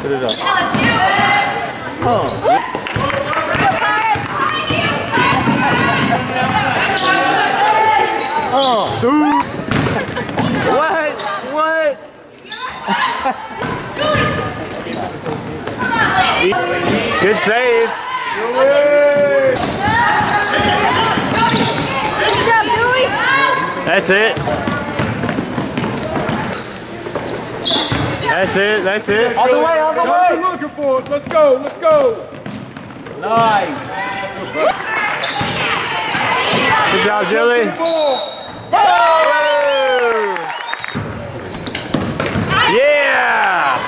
Put it up. Oh. Oh. What? What? Good save. Good job, Julie. That's it. That's it. That's it. All the way, all the way. What you looking for? Let's go. Let's go. Nice. Good job, Julie. Yeah.